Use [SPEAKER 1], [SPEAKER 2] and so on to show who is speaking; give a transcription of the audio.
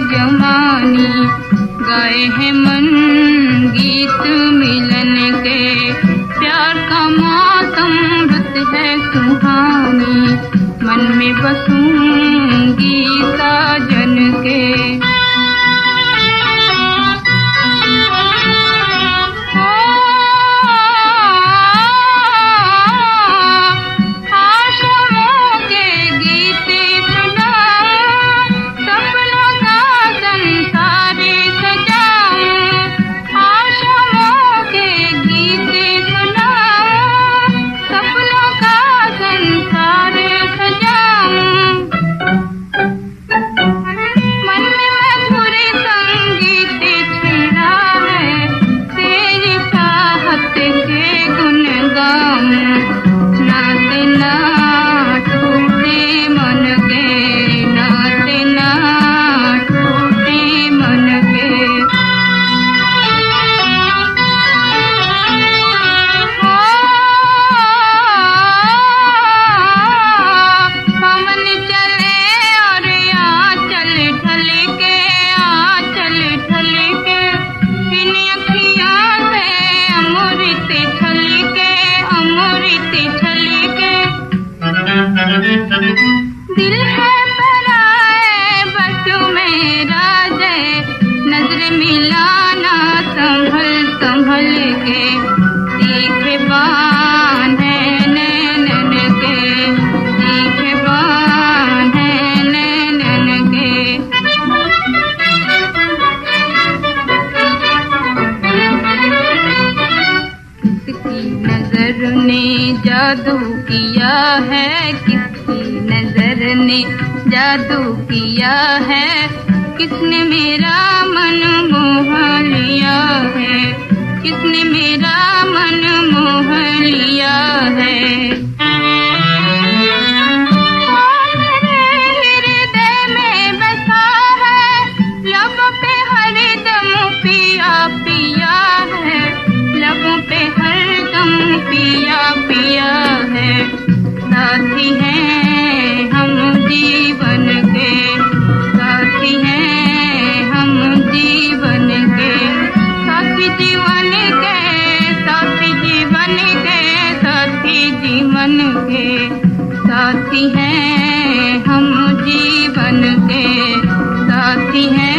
[SPEAKER 1] जवानी, गाए हैं मन गीत मिलन के। प्यार का मौसम रुत है सुहानी, मन में बसूंगी साजन के। दिल है पराए बस मेरा जय, नजर मिलाना संभल संभल के। तीखे बाण है नैनन के, तीखे बाण है नैनन के। किसकी नजर ने जादू किया है, नजर ने जादू किया है। किसने मेरा मन मोह लिया है, किसने मेरा मन मोह लिया है। हृदय में बसा है, लबों पे हरदम पिया पिया है, लबों पे हरदम पिया पिया है। साथी हैं हम जीवन के, साथी हैं हम जीवन के। साथी जीवन के, साथी जीवन के, साथी जीवन के। साथी हैं हम जीवन के, साथी हैं